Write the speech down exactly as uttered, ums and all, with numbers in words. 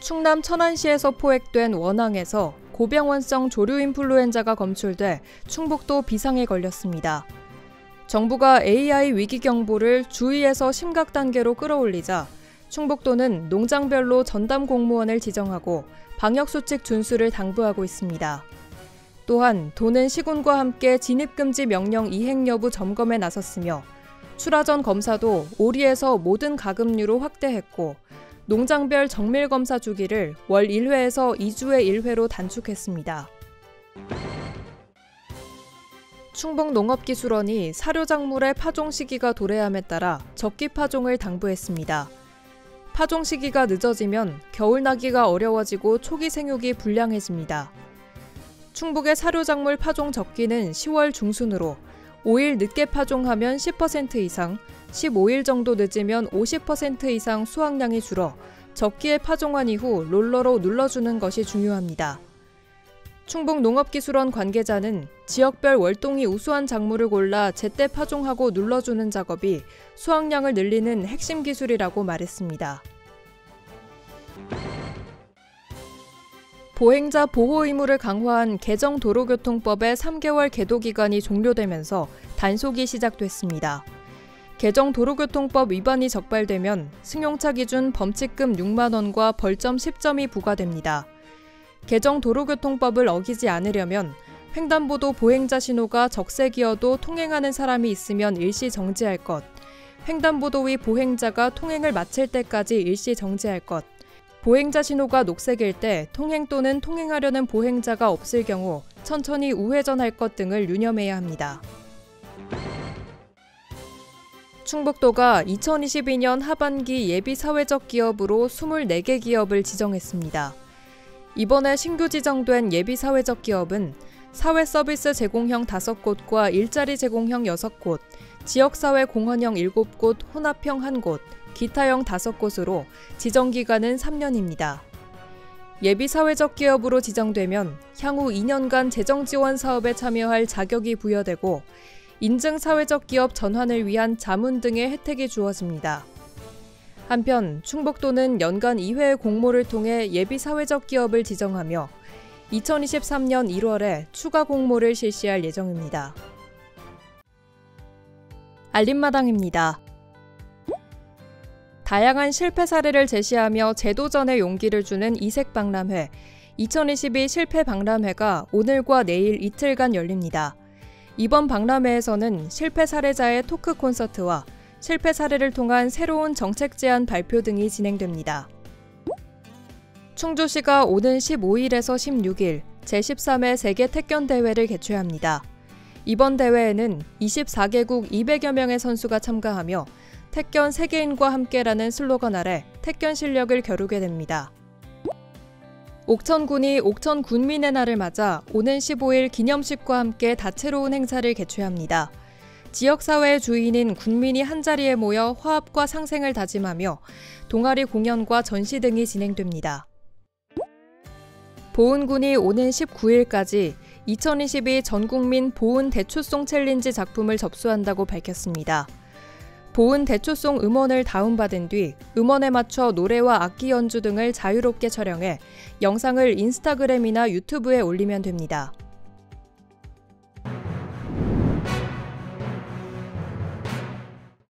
충남 천안시에서 포획된 원앙에서 고병원성 조류인플루엔자가 검출돼 충북도 비상에 걸렸습니다. 정부가 에이아이 위기 경보를 주의에서 심각 단계로 끌어올리자 충북도는 농장별로 전담 공무원을 지정하고 방역수칙 준수를 당부하고 있습니다. 또한 도는 시군과 함께 진입금지 명령 이행 여부 점검에 나섰으며 출하 전 검사도 오리에서 모든 가금류로 확대했고 농장별 정밀검사 주기를 월 일 회에서 이 주에 일 회로 단축했습니다. 충북농업기술원이 사료작물의 파종 시기가 도래함에 따라 적기 파종을 당부했습니다. 파종 시기가 늦어지면 겨울 나기가 어려워지고 초기 생육이 불량해집니다. 충북의 사료작물 파종 적기는 시월 중순으로 오 일 늦게 파종하면 십 퍼센트 이상, 십오 일 정도 늦으면 오십 퍼센트 이상 수확량이 줄어 적기에 파종한 이후 롤러로 눌러주는 것이 중요합니다. 충북농업기술원 관계자는 지역별 월동이 우수한 작물을 골라 제때 파종하고 눌러주는 작업이 수확량을 늘리는 핵심 기술이라고 말했습니다. 보행자 보호 의무를 강화한 개정 도로교통법의 삼 개월 계도 기간이 종료되면서 단속이 시작됐습니다. 개정 도로교통법 위반이 적발되면 승용차 기준 범칙금 육만 원과 벌점 십 점이 부과됩니다. 개정 도로교통법을 어기지 않으려면 횡단보도 보행자 신호가 적색이어도 통행하는 사람이 있으면 일시 정지할 것, 횡단보도 위 보행자가 통행을 마칠 때까지 일시 정지할 것, 보행자 신호가 녹색일 때 통행 또는 통행하려는 보행자가 없을 경우 천천히 우회전할 것 등을 유념해야 합니다. 충북도가 이천이십이 년 하반기 예비 사회적 기업으로 이십사 개 기업을 지정했습니다. 이번에 신규 지정된 예비 사회적 기업은 사회 서비스 제공형 다섯 곳과 일자리 제공형 여섯 곳, 지역사회 공헌형 일곱 곳, 혼합형 한 곳, 기타형 다섯 곳으로 지정 기간은 삼 년입니다. 예비 사회적 기업으로 지정되면 향후 이 년간 재정 지원 사업에 참여할 자격이 부여되고 인증 사회적 기업 전환을 위한 자문 등의 혜택이 주어집니다. 한편 충북도는 연간 이 회의 공모를 통해 예비 사회적 기업을 지정하며 이천이십삼 년 일 월에 추가 공모를 실시할 예정입니다. 알림마당입니다. 다양한 실패 사례를 제시하며 재도전의 용기를 주는 이색박람회, 이천이십이 실패박람회가 오늘과 내일 이틀간 열립니다. 이번 박람회에서는 실패 사례자의 토크 콘서트와 실패 사례를 통한 새로운 정책 제안 발표 등이 진행됩니다. 충주시가 오는 십오 일에서 십육 일 제십삼 회 세계 태권 대회를 개최합니다. 이번 대회에는 이십사 개국 이백여 명의 선수가 참가하며 태권 세계인과 함께라는 슬로건 아래 태권 실력을 겨루게 됩니다. 옥천군이 옥천 군민의 날을 맞아 오는 십오 일 기념식과 함께 다채로운 행사를 개최합니다. 지역사회의 주인인 군민이 한자리에 모여 화합과 상생을 다짐하며 동아리 공연과 전시 등이 진행됩니다. 보은군이 오는 십구 일까지 이천이십이 전국민 보은 대추송 챌린지 작품을 접수한다고 밝혔습니다. 보은 대추송 음원을 다운받은 뒤 음원에 맞춰 노래와 악기 연주 등을 자유롭게 촬영해 영상을 인스타그램이나 유튜브에 올리면 됩니다.